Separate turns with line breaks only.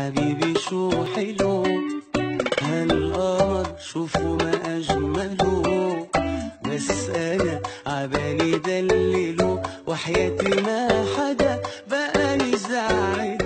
حبيبي شو حلو هالقمر، شوفوا ما أجمله، بس أنا عبالي دلله، وحياتي ما حدا بقى يزعله.